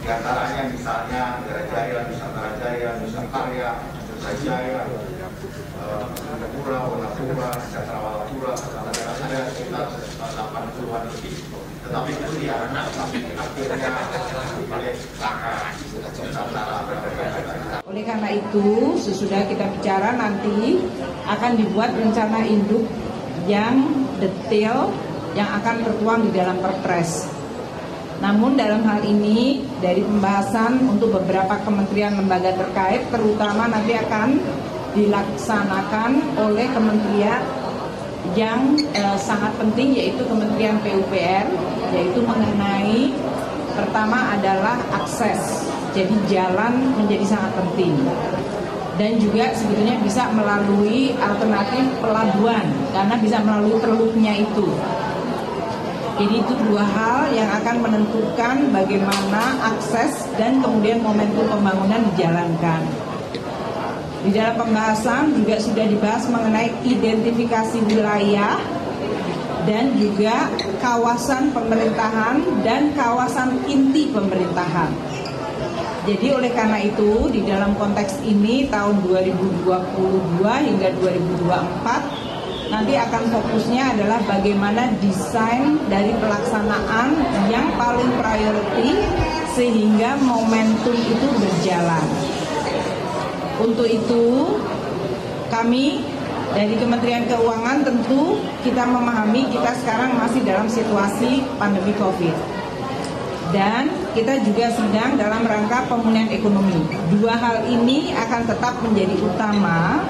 antaranya misalnya Negara Jaya, Nusantara Jaya, Nusakarya, Nusa Jaya, Pura, Wonapura, Cakrawala Pura, ada sekitar 80-an lebih. Tetapi kemudian akhirnya oleh Oleh karena itu, sesudah kita bicara nanti akan dibuat rencana induk yang detail yang akan tertuang di dalam Perpres. Namun dalam hal ini dari pembahasan untuk beberapa kementerian lembaga terkait, terutama nanti akan dilaksanakan oleh kementerian yang sangat penting, yaitu Kementerian PUPR, yaitu mengenai pertama adalah akses. Jadi jalan menjadi sangat penting. Dan juga sebetulnya bisa melalui alternatif pelabuhan, karena bisa melalui teluknya itu. Jadi itu dua hal yang akan menentukan bagaimana akses dan kemudian momentum pembangunan dijalankan. Di dalam pembahasan juga sudah dibahas mengenai identifikasi wilayah dan juga kawasan pemerintahan dan kawasan inti pemerintahan. Jadi oleh karena itu di dalam konteks ini tahun 2022 hingga 2024 nanti akan fokusnya adalah bagaimana desain dari pelaksanaan yang paling priority sehingga momentum itu berjalan. Untuk itu kami dari Kementerian Keuangan tentu kita memahami kita sekarang masih dalam situasi pandemi COVID. Dan kita juga sedang dalam rangka pemulihan ekonomi. Dua hal ini akan tetap menjadi utama.